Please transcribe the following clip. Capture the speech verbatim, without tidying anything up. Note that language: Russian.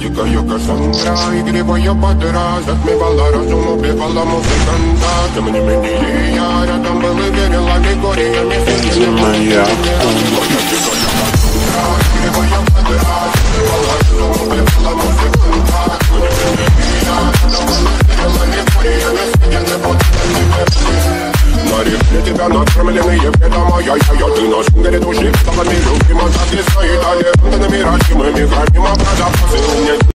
дикая Кассандра, игривая подра, затмевала разум, убивала музыканта. Тем не менее я рядом был и верил, аллегориями Где моя игривая подра, затмевала разум, убивала музыканта. Тем не менее я рядом был и верил, аллегориями на реке тебя накормленные предома. Я-я-я, ты наш горе души, чтобы ты любима, так и стоит. Алле, ты на мираж, мы миграем, а правда, поцелуй мне.